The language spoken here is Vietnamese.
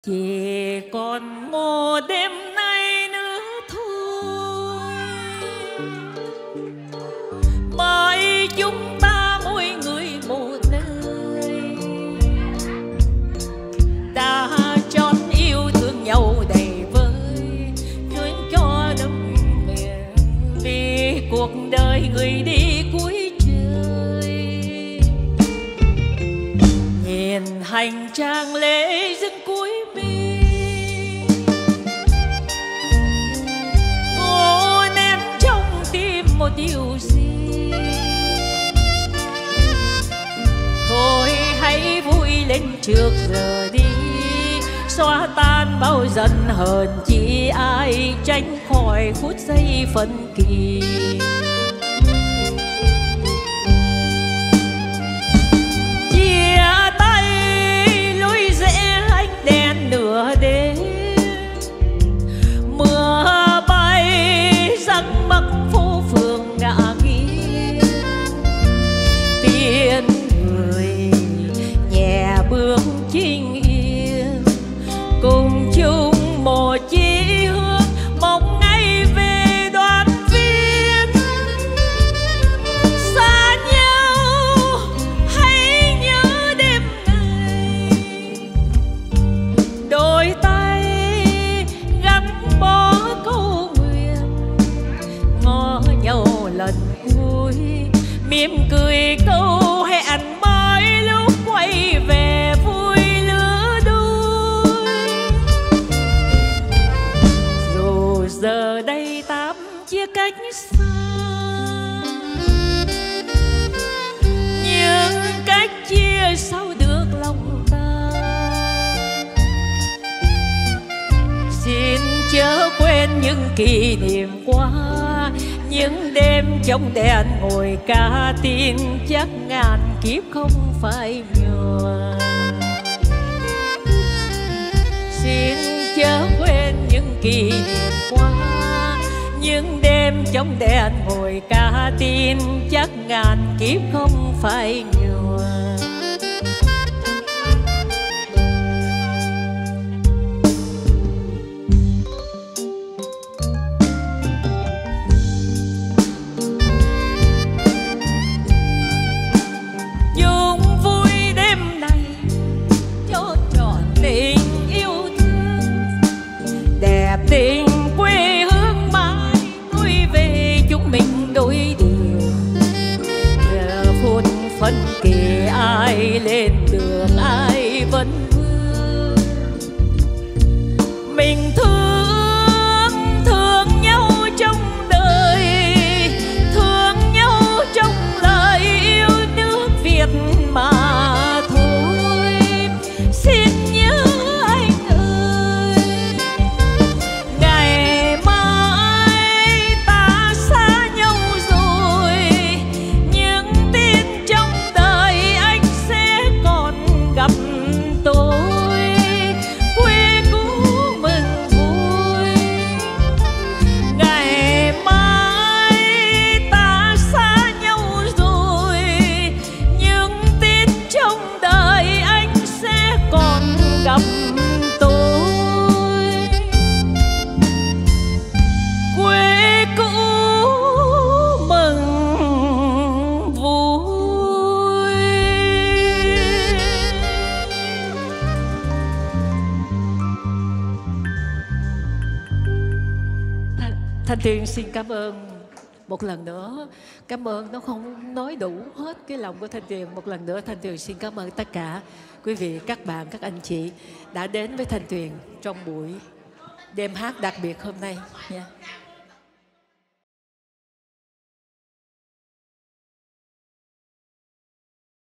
Chỉ còn một đêm nay nữa thôi, mãi chúng ta mỗi người một nơi, đã chót yêu thương nhau đầy vơi, chuyến cho đắm miền vì cuộc đời người đi cuối trời. Nhìn hành trang lễ dâng cuối một điều gì, thôi hãy vui lên trước giờ đi, xóa tan bao giận hờn, chỉ ai tránh khỏi phút giây phân kỳ. Chia tay lối rẽ ánh đèn nửa đêm, mưa bay răng mắc ngã nghiêng, tiếng người nhẹ bước chinh yên, cùng chung một chí hướng mong ngày về đoàn viên. Xa nhau hãy nhớ đêm ngày, đôi tay gắn bó câu nguyện, ngó nhau lần cuối, mỉm cười câu hẹn mai lúc quay về vui lứa đôi. Dù giờ đây tạm chia cách xa, nhưng cách chia sao được lòng ta. Xin chớ quên những kỷ niệm qua, những đêm trong đèn ngồi ca tin chắc ngàn kiếp không phải nhòa. Xin chớ quên những kỷ niệm qua, những đêm trong đèn ngồi ca tin chắc ngàn kiếp không phải nhòa. Tình quê hương mãi tôi về chúng mình đôi điều, giờ phút phân kỳ ai lên đường ai vẫn vương. Mình thương nhau trong đời, thương nhau trong lời yêu nước Việt mà thôi. Xin nhớ Thanh Tuyền xin cảm ơn một lần nữa. Cảm ơn nó không nói đủ hết cái lòng của Thanh Tuyền. Một lần nữa Thanh Tuyền xin cảm ơn tất cả quý vị, các bạn, các anh chị đã đến với Thanh Tuyền trong buổi đêm hát đặc biệt hôm nay nha.